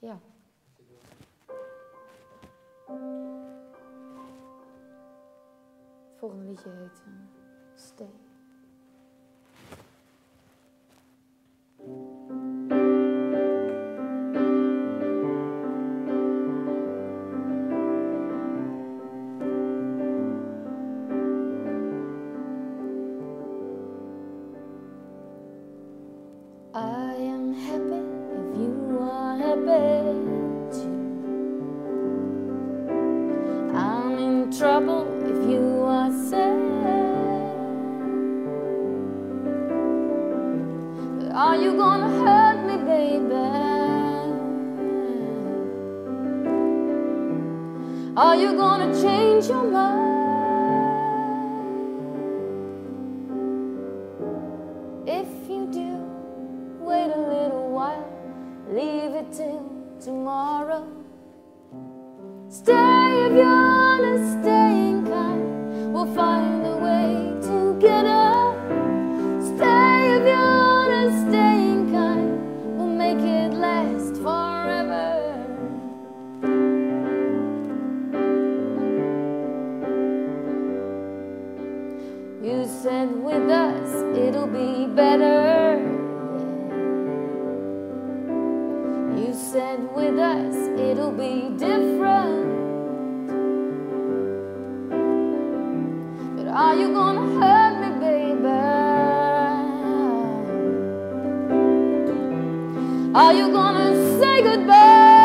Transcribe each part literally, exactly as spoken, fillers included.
Ja. Het volgende liedje heet uh, Stay. I am happy if you are happy too. I'm in trouble if you are sad. But are you gonna hurt me, baby? Are you gonna change your mind? If you do, wait a little while, leave it till tomorrow. Stay if you're honest, staying kind, we'll find a way together. Stay if you're honest, staying kind, we'll make it last forever. You said with us it'll be better. You said with us it'll be different. But are you gonna hurt me, baby? Are you gonna say goodbye?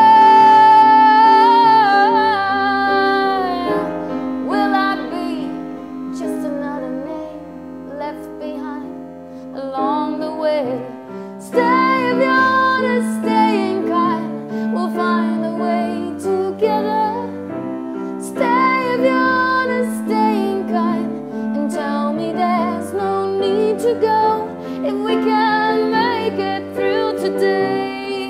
Will I be just another name left behind along the way? Stay if you're honest, staying kind, we'll find a way together. Stay if you're honest, staying kind, and tell me there's no need to go if we can make it through today.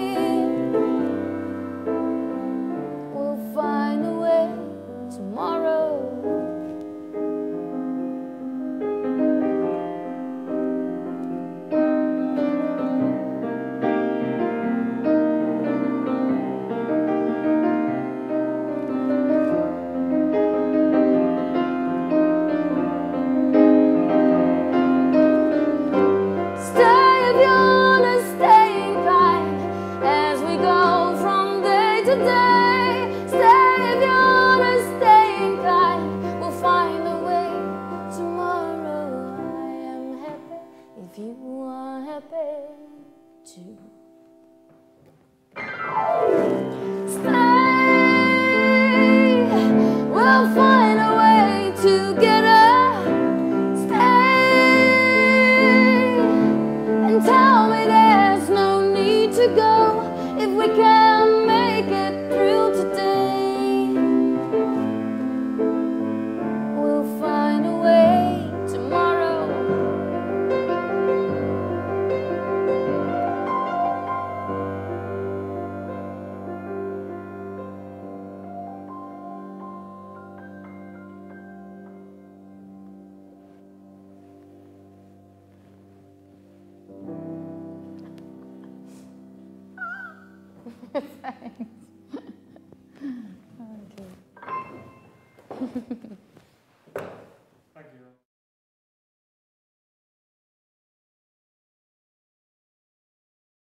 We'll find a way tomorrow. If you are happy too. Stay, we'll find a way together. Stay, and tell me there's no need to go if we can make it through today. We'll find a way tomorrow. Thanks. Okay.